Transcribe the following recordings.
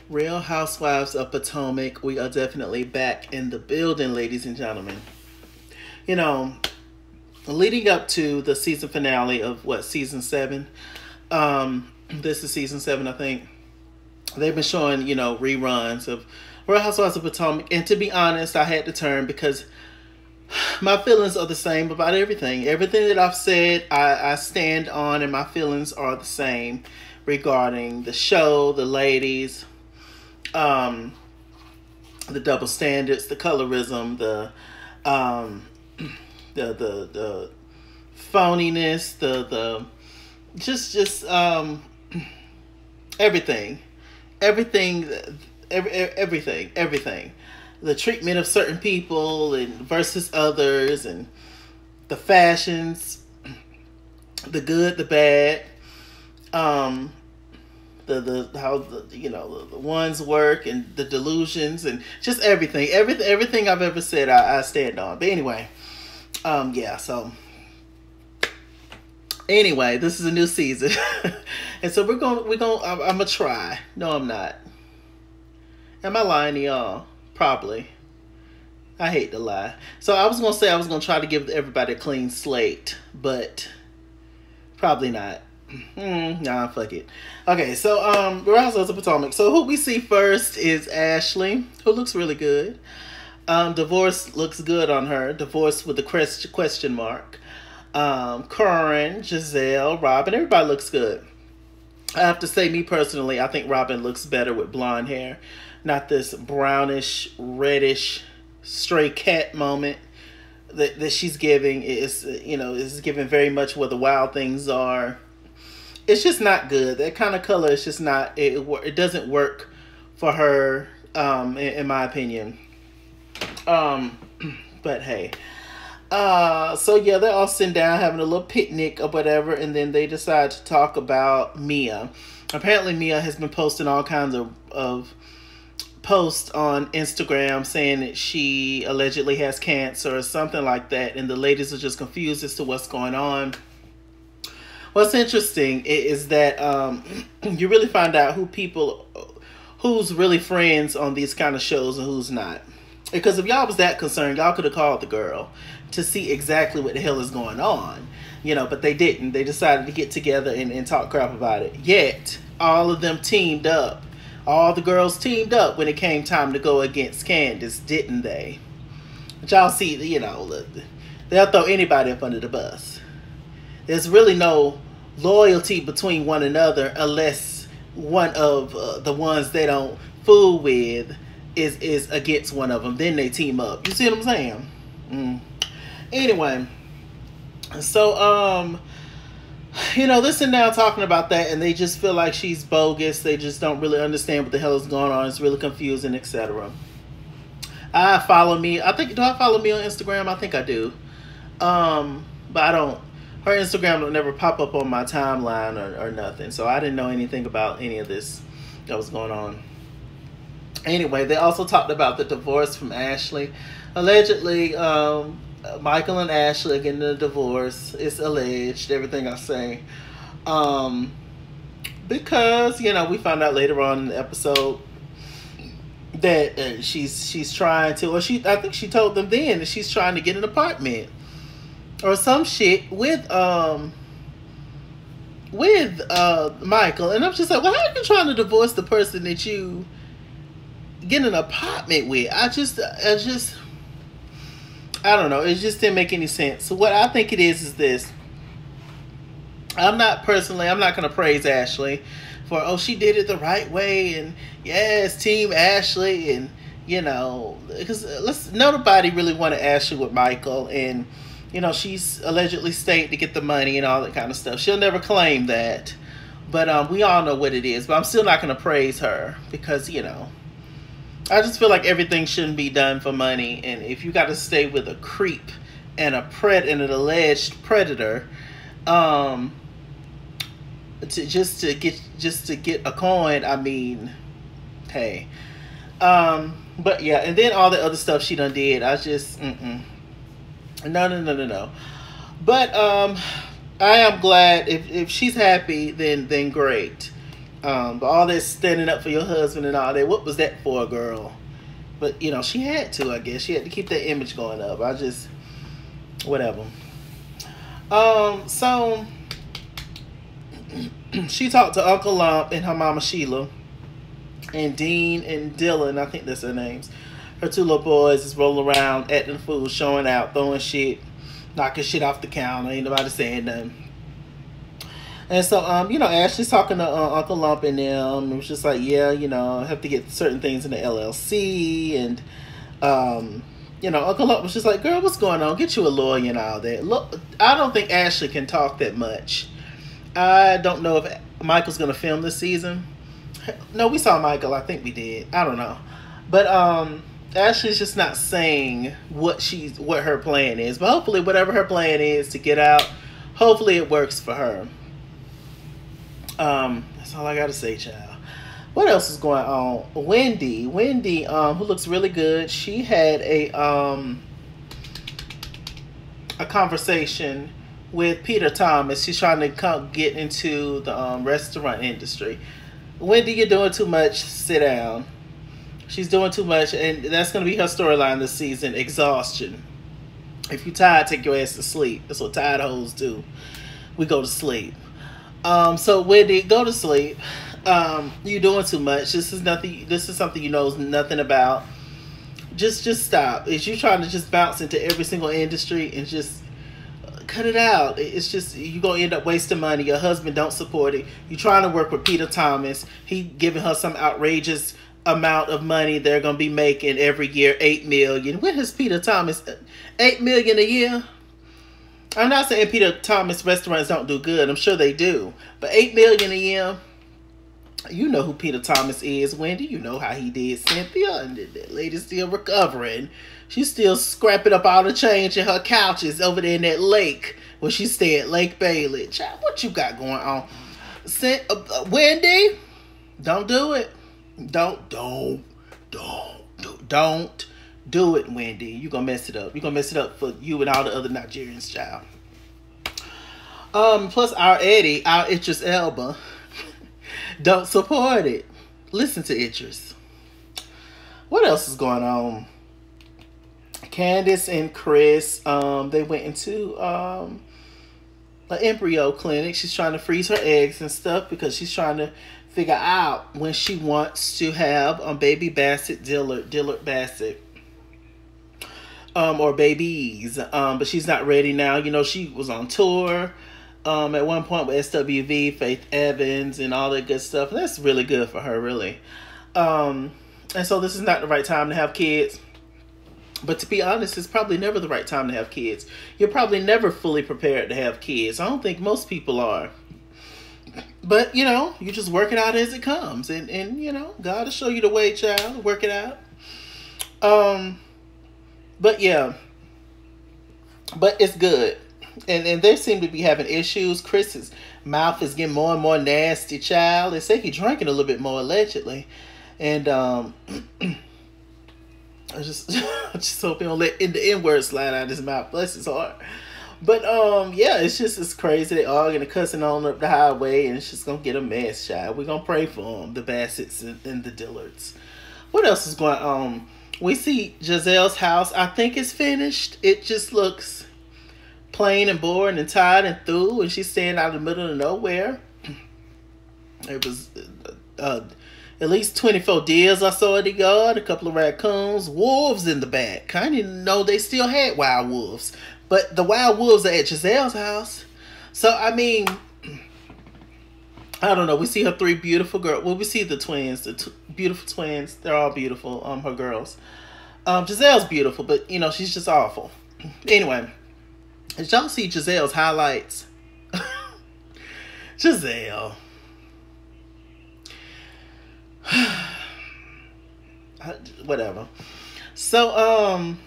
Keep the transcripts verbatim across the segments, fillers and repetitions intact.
Real Housewives of Potomac. We are definitely back in the building, ladies and gentlemen. You know, leading up to the season finale of what, season seven? Um, this is season seven, I think. They've been showing, you know, reruns of Real Housewives of Potomac. And to be honest, I had to turn because my feelings are the same about everything. Everything that I've said, I, I stand on, and my feelings are the same regarding the show, the ladies, um, the double standards, the colorism, the um, the the the phoniness, the the just just um, everything, everything, every, everything, everything. The treatment of certain people and versus others, and the fashions, the good, the bad, um, the the how the you know the, the ones work, and the delusions, and just everything, everything, everything I've ever said, I, I stand on. But anyway, um, yeah. So anyway, this is a new season, and so we're gonna we're gonna I'm, I'm gonna try. No, I'm not. Am I lying to y'all? Probably. I hate to lie. So I was going to say I was going to try to give everybody a clean slate, but probably not. Mm, nah, fuck it. Okay, so um, Real Housewives of Potomac. So who we see first is Ashley, who looks really good. Um, divorce looks good on her. Divorce with the question mark. Um, Corinne, Giselle, Robin, everybody looks good. I have to say, me personally, I think Robin looks better with blonde hair. Not this brownish, reddish, stray cat moment that, that she's giving. Is, you know, is giving very much where the wild things are. It's just not good. That kind of color is just not, it, it doesn't work for her, um, in, in my opinion. Um, but hey. Uh, so yeah, they're all sitting down having a little picnic or whatever, and then they decide to talk about Mia. Apparently Mia has been posting all kinds of, of post on Instagram saying that she allegedly has cancer or something like that, and the ladies are just confused as to what's going on. What's interesting is that um, you really find out who people, who's really friends on these kind of shows and who's not. Because if y'all was that concerned, y'all could have called the girl to see exactly what the hell is going on, you know, but they didn't. They decided to get together and, and talk crap about it. Yet all of them teamed up. All the girls teamed up when it came time to go against Candace, didn't they? But y'all see, you know, they'll throw anybody up under the bus. There's really no loyalty between one another unless one of uh, the ones they don't fool with is, is against one of them. Then they team up. You see what I'm saying? Mm. Anyway, so, um... you know, this and now talking about that, and they just feel like she's bogus. They just don't really understand what the hell is going on. It's really confusing, et cetera. I follow me. I think, do I follow me on Instagram? I think I do. Um, but I don't. Her Instagram will never pop up on my timeline or, or nothing. So I didn't know anything about any of this that was going on. Anyway, they also talked about the divorce from Ashley. Allegedly, um... Michael and Ashley are getting a divorce. It's alleged, everything I say. Um, because, you know, we found out later on in the episode that uh, she's she's trying to, or she, I think she told them then that she's trying to get an apartment or some shit with um with uh Michael. And I'm just like, well, how are you trying to divorce the person that you get an apartment with? I just, I just. I don't know. It just didn't make any sense. So what I think it is is this. I'm not personally, I'm not going to praise Ashley for, oh, she did it the right way. And yes, Team Ashley. And, you know, because let's, nobody really wanted Ashley with Michael. And, you know, she's allegedly stayed to get the money and all that kind of stuff. She'll never claim that. But um, we all know what it is. But I'm still not going to praise her because, you know, I just feel like everything shouldn't be done for money, and if you got to stay with a creep and a pred and an alleged predator, um, to just to get just to get a coin, I mean, hey, um, but yeah, and then all the other stuff she done did, I just, mm-mm. no, no, no, no, no. But um, I am glad if if she's happy, then then great. Um, but all that standing up for your husband and all that, what was that for, girl? But, you know, she had to, I guess. She had to keep that image going up. I just, whatever. Um, so, she talked to Uncle Lump and her mama Sheila. And Dean and Dylan, I think that's their names. Her two little boys is rolling around, acting the fool, showing out, throwing shit, knocking shit off the counter. Ain't nobody saying nothing. And so, um, you know, Ashley's talking to uh, Uncle Lump and them. It was just like, yeah, you know, I have to get certain things in the L L C. And, um, you know, Uncle Lump was just like, girl, what's going on? Get you a lawyer and all that. Look, I don't think Ashley can talk that much. I don't know if Michael's going to film this season. No, we saw Michael. I think we did. I don't know. But um, Ashley's just not saying what she's, what her plan is. But hopefully, whatever her plan is to get out, hopefully it works for her. Um, that's all I gotta say, child. What else is going on? Wendy, Wendy, um, who looks really good. She had a um a conversation with Peter Thomas. She's trying to come get into the um, restaurant industry. Wendy, you're doing too much. Sit down. She's doing too much, and that's gonna be her storyline this season. Exhaustion. If you're tired, take your ass to sleep. That's what tired hoes do. We go to sleep. Um, so Wendy, go to sleep. Um, you're doing too much. This is nothing. This is something you know nothing about. Just, just stop. Is you trying to just bounce into every single industry and just cut it out? It's just you're gonna end up wasting money. Your husband don't support it. You're trying to work with Peter Thomas. He giving her some outrageous amount of money they're gonna be making every year, eight million. When has Peter Thomas eight million a year? I'm not saying Peter Thomas restaurants don't do good. I'm sure they do. But eight million a year, you know who Peter Thomas is, Wendy. You know how he did Cynthia, and that lady's still recovering. She's still scrapping up all the change in her couches over there in that lake where she stay at Lake Bailey. Child, what you got going on? Cyn- uh, uh, Wendy, don't do it. Don't, don't, don't, don't, don't. Do it, Wendy. You're going to mess it up. You're going to mess it up for you and all the other Nigerians, child. Um, plus, our Eddie, our Idris Elba, don't support it. Listen to Idris. What else is going on? Candace and Chris, um, they went into um, an embryo clinic. She's trying to freeze her eggs and stuff because she's trying to figure out when she wants to have a um, baby Bassett Dillard, Dillard Bassett. Um, or babies, um, but she's not ready now. You know, she was on tour um, at one point with S W V, Faith Evans, and all that good stuff. And that's really good for her, really. Um, and so this is not the right time to have kids. But to be honest, it's probably never the right time to have kids. You're probably never fully prepared to have kids. I don't think most people are. But, you know, you just work it out as it comes. And, and you know, God will show you the way, child. Work it out. Um... But yeah, but it's good. And and they seem to be having issues. Chris's mouth is getting more and more nasty, child. They say he's drinking a little bit more, allegedly. And um, I just I just hope he don't let in the N-word slide out of his mouth. Bless his heart. But um, yeah, it's just it's crazy. They arguing and cussing on up the highway, and it's just gonna get a mess, child. We're gonna pray for them, the Bassetts and, and the Dillards. What else is going on? We see Giselle's house. I think it's finished. It just looks plain and boring and tired and through. And she's staying out in the middle of nowhere. It was uh, at least twenty-four deers I saw at the yard. A couple of raccoons. Wolves in the back. I didn't know they still had wild wolves. But the wild wolves are at Giselle's house. So, I mean, I don't know. We see her three beautiful girls. Well, we see the twins, the t- beautiful twins. They're all beautiful. Um, her girls. Um, Giselle's beautiful, but you know she's just awful. Anyway, did y'all see Giselle's highlights? Giselle. Whatever. So, um,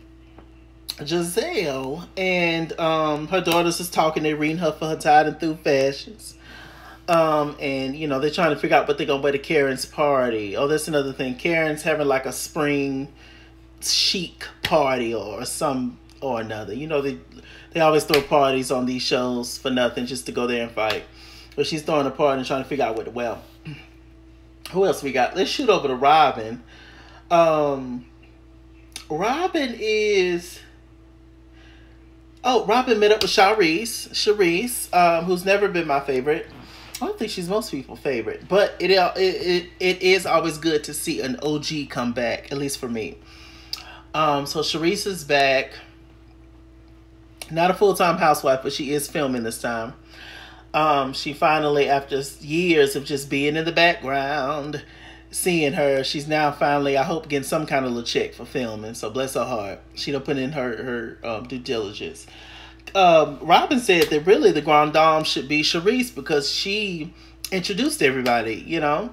Giselle and um her daughters is talking. They're reading her for her tired and through fashions. Um, and, you know, they're trying to figure out what they're going to wear to Karen's party. Oh, that's another thing. Karen's having like a spring chic party or some or another. You know, they they always throw parties on these shows for nothing just to go there and fight. But she's throwing a party and trying to figure out what to wear. Who else we got? Let's shoot over to Robin. Um, Robin is. Oh, Robin met up with Charisse. Charisse, um, who's never been my favorite. I don't think she's most people's favorite, but it, it it it is always good to see an O G come back, at least for me. Um, so Charisse is back. Not a full-time housewife, but she is filming this time. Um, she finally, after years of just being in the background, seeing her, she's now finally, I hope, getting some kind of little check for filming. So bless her heart. She done put in her, her um, due diligence. Um, Robin said that really the Grand Dame should be Charisse because she introduced everybody, you know.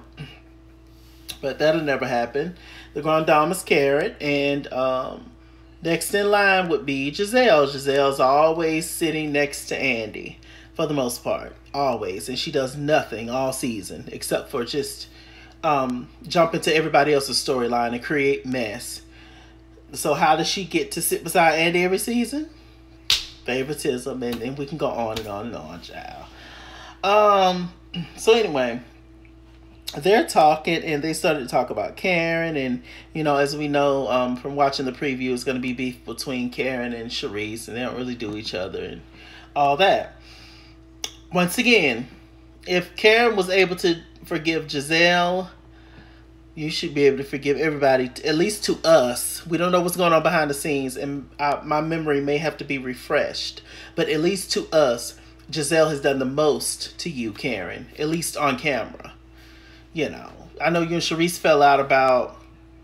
But that'll never happen. The Grand Dame is Karen, and um, next in line would be Giselle. Giselle's always sitting next to Andy, for the most part, always. And she does nothing all season except for just um, jump into everybody else's storyline and create mess. So how does she get to sit beside Andy every season? Favoritism, and, and we can go on and on and on, child. Um, so anyway, they're talking, and they started to talk about Karen, and, you know, as we know um, from watching the preview, it's going to be beef between Karen and Charisse, and they don't really do each other, and all that. Once again, if Karen was able to forgive Giselle, you should be able to forgive everybody, at least to us. We don't know what's going on behind the scenes, and I, my memory may have to be refreshed. But at least to us, Giselle has done the most to you, Karen, at least on camera. You know, I know you and Charisse fell out about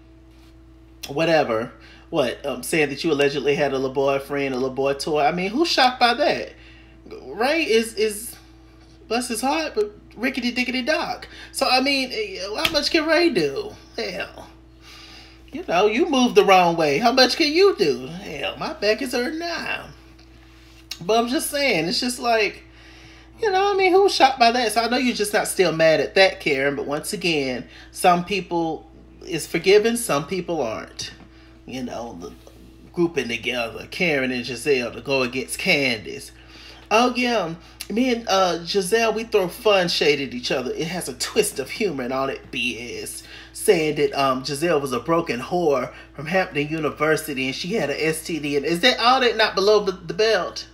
whatever. What, um, saying that you allegedly had a little boyfriend, a little boy toy. I mean, who's shocked by that? Ray is, is bless his heart, but rickety dickety doc. So, I mean, how much can Ray do? Hell. You know, you moved the wrong way. How much can you do? Hell, my back is hurting now. But I'm just saying, it's just like, you know, I mean, who's shocked by that? So I know you're just not still mad at that, Karen. But once again, some people is forgiven, some people aren't. You know, the grouping together, Karen and Giselle to go against Candace. Oh, yeah. Me and uh, Giselle, we throw fun shade at each other. It has a twist of humor and all that B S. Saying that um, Giselle was a broken whore from Hampton University and she had an S T D. And is that all that not below the, the belt?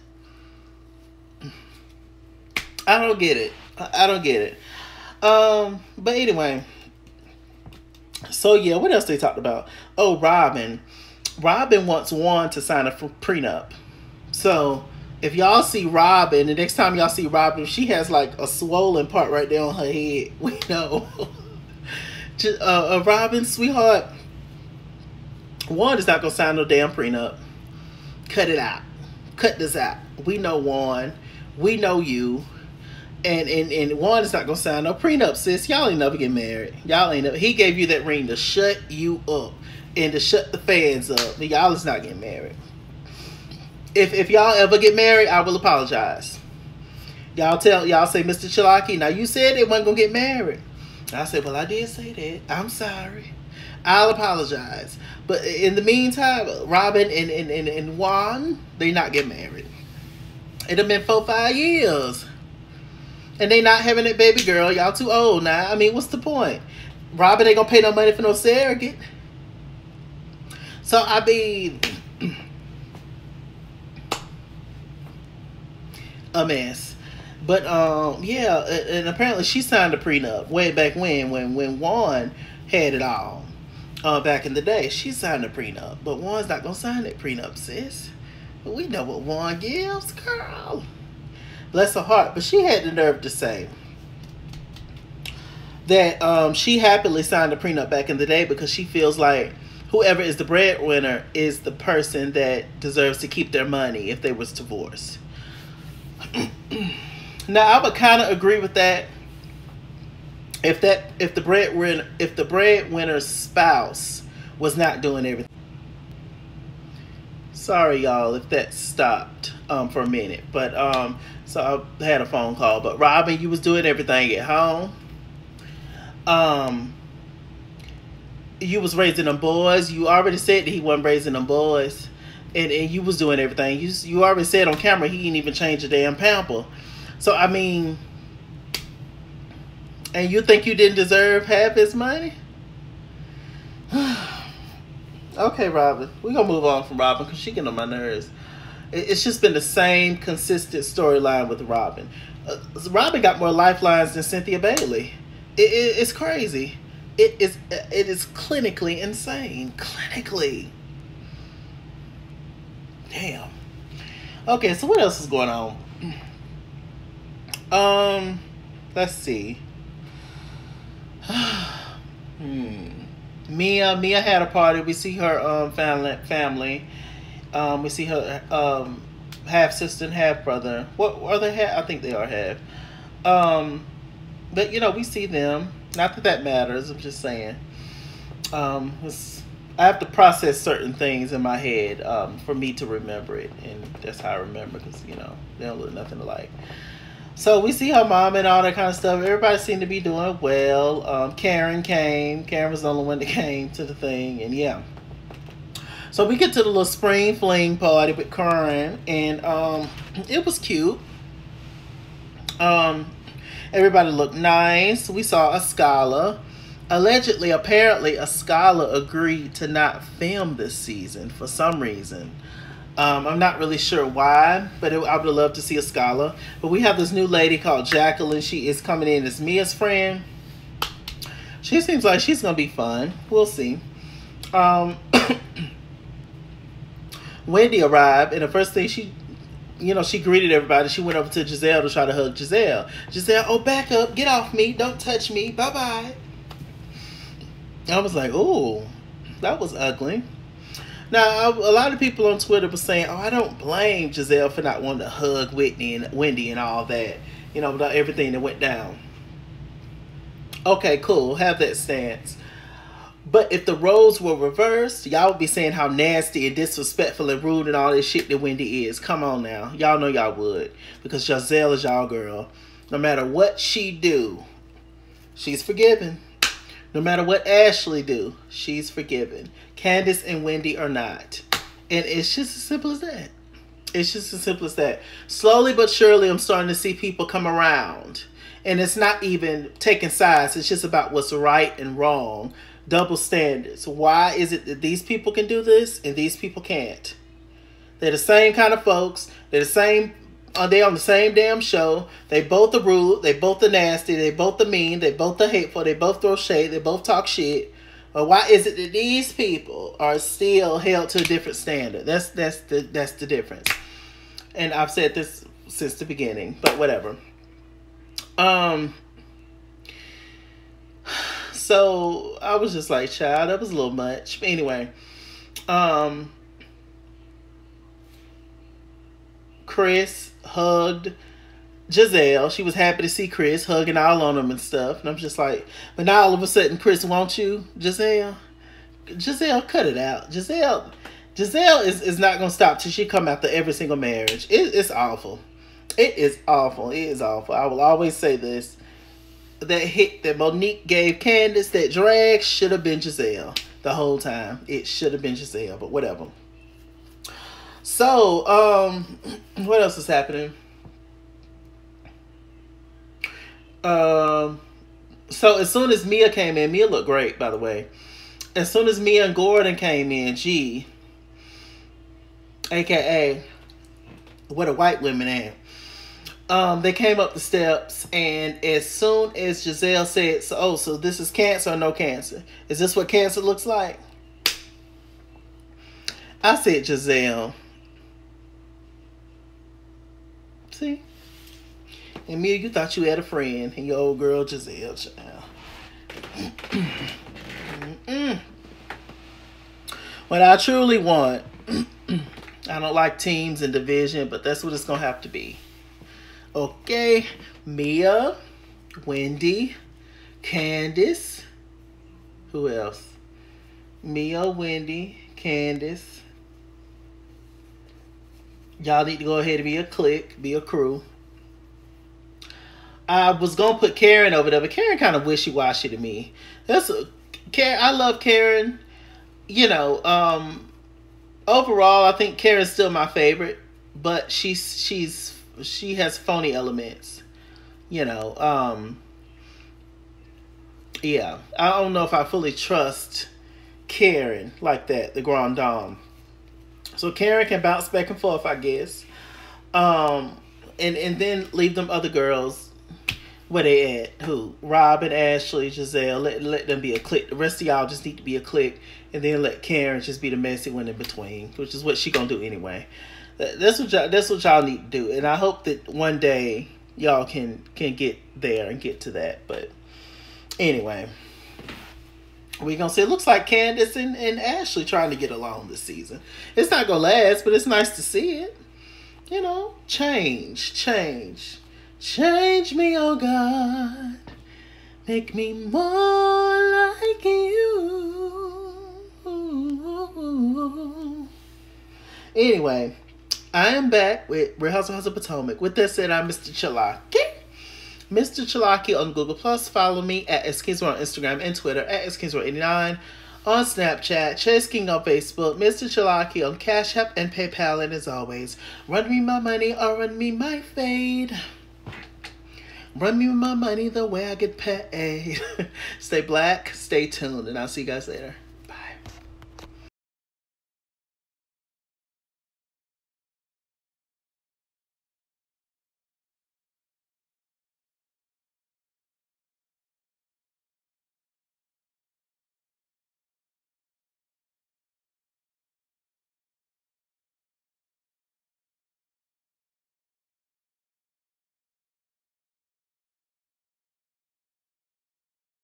I don't get it. I don't get it. Um, but anyway. So, yeah, what else they talked about? Oh, Robin. Robin wants Juan to sign a prenup. So, if y'all see Robin, the next time y'all see Robin, she has like a swollen part right there on her head. We know. uh, uh, Robin, sweetheart, Juan is not going to sign no damn prenup. Cut it out. Cut this out. We know Juan. We know you. And, and, and Juan is not going to sign no prenup, sis. Y'all ain't never get married. Y'all ain't never. He gave you that ring to shut you up and to shut the fans up. Y'all is not getting married. If if y'all ever get married, I will apologize. Y'all tell y'all say, Mister Chalaki, now you said they wasn't gonna get married. I said, well, I did say that. I'm sorry. I'll apologize. But in the meantime, Robin and and, and, and Juan, they not get married. It have been four, five years. And they not having that baby girl. Y'all too old now. I mean, what's the point? Robin ain't gonna pay no money for no surrogate. So I mean, a mess. But um yeah, and apparently she signed a prenup way back when when when Juan had it all uh back in the day. She signed a prenup, but Juan's not gonna sign that prenup, sis. But we know what Juan gives, girl. Bless her heart. But she had the nerve to say that um she happily signed a prenup back in the day because she feels like whoever is the breadwinner is the person that deserves to keep their money if they was divorced. Now I would kind of agree with that if that if the breadwinner if the breadwinner's spouse was not doing everything. Sorry y'all if that stopped um for a minute, but um so I had a phone call. But Robin, you was doing everything at home. Um, you was raising them boys. You already said that he wasn't raising them boys. And, and you was doing everything. You you already said on camera he didn't even change a damn pamper. So, I mean, And you think you didn't deserve half his money? Okay, Robin. We're going to move on from Robin because she getting on my nerves. It's just been the same consistent storyline with Robin. Uh, Robin got more lifelines than Cynthia Bailey. It, it, it's crazy. It is it is clinically insane. Clinically. Damn. Okay, so what else is going on? Um, let's see. hmm. Mia, Mia had a party. We see her um family. Family. Um, we see her um half sister and half brother. What are they? Half? I think they are half. Um, but you know we see them. Not that that matters. I'm just saying. Um, it's, I have to process certain things in my head um, for me to remember it, and that's how I remember because you know they don't look nothing alike. So we see her mom and all that kind of stuff. Everybody seemed to be doing well. Um, Karen came. Karen was the only one that came to the thing, and yeah. So we get to the little spring fling party with Karen, and um, it was cute. Um, everybody looked nice. We saw Askale. Allegedly, apparently, Askale agreed to not film this season for some reason. Um, I'm not really sure why, but it, I would love to see Askale. But we have this new lady called Jacqueline. She is coming in as Mia's friend. She seems like she's going to be fun. We'll see. Um, Wendy arrived, and the first thing she, you know, she greeted everybody. She went over to Giselle to try to hug Giselle. Giselle, oh, back up. Get off me. Don't touch me. Bye-bye. I was like, oh, that was ugly. Now, a lot of people on Twitter were saying, oh, I don't blame Giselle for not wanting to hug Whitney and Wendy and all that. You know, about everything that went down. Okay, cool. Have that stance. But if the roles were reversed, y'all would be saying how nasty and disrespectful and rude and all this shit that Wendy is. Come on now. Y'all know y'all would. Because Giselle is y'all girl. No matter what she do, she's forgiven. No matter what Ashley do, she's forgiven. Candace and Wendy are not. And it's just as simple as that. It's just as simple as that. Slowly but surely, I'm starting to see people come around. And it's not even taking sides. It's just about what's right and wrong. Double standards. Why is it that these people can do this and these people can't? They're the same kind of folks. They're the same. Are they on the same damn show? They both are rude. They both are nasty. They both are mean. They both are hateful. They both throw shade. They both talk shit. Or why is it that these people are still held to a different standard? That's that's the that's the difference. And I've said this since the beginning, but whatever. Um. So I was just like, child, that was a little much. But anyway, um, Chris hugged Giselle. She was happy to see Chris hugging all on him and stuff. And I'm just like, but now all of a sudden, Chris wants you, Giselle. Giselle, cut it out. Giselle, Giselle is, is not going to stop till she come after every single marriage. It, it's awful. It is awful. It is awful. I will always say this. That hit that Monique gave Candace, that drag, should have been Giselle the whole time. It should have been Giselle, but whatever. So, um, what else is happening? Um, so as soon as Mia came in, Mia looked great, by the way. As soon as Mia and Gordon came in, G, A K A, where the white women at? Um, they came up the steps, and as soon as Giselle said, so, oh, so this is cancer or no cancer? Is this what cancer looks like? I said, Giselle. See? And Mia, you thought you had a friend, and your old girl Giselle, child. Mm-mm. What I truly want, I don't like teams and division, but that's what it's going to have to be. Okay, Mia, Wendy, Candace, who else? Mia, Wendy, Candace. Y'all need to go ahead and be a clique, be a crew. I was going to put Karen over there, but Karen kind of wishy-washy to me. That's a, Karen, I love Karen. You know, um, overall, I think Karen's still my favorite, but she's she's... she has phony elements, you know. Um, Yeah, I don't know if I fully trust Karen like that, the Grand Dame. So Karen can bounce back and forth, I guess. Um, and and then leave them other girls where they at. Who? Rob and Ashley, Giselle. Let let them be a clique. The rest of y'all just need to be a clique, and then let Karen just be the messy one in between, which is what she gonna do anyway. That's what y'all. That's what y'all need to do, and I hope that one day y'all can can get there and get to that. But anyway, we gonna see. It looks like Candace and, and Ashley trying to get along this season. It's not gonna last, but it's nice to see it. You know, change, change, change me, oh God, make me more like you. Anyway, I am back with Real Housewives of Potomac. With that said, I'm Mister Chalaki. Mister Chalaki on Google Plus. Follow me at Skinsworld on Instagram and Twitter, at Skinsworld eighty-nine on Snapchat, Chase King on Facebook, Mister Chalaki on Cash App and PayPal, and as always, run me my money or run me my fade. Run me my money the way I get paid. Stay black, stay tuned, and I'll see you guys later.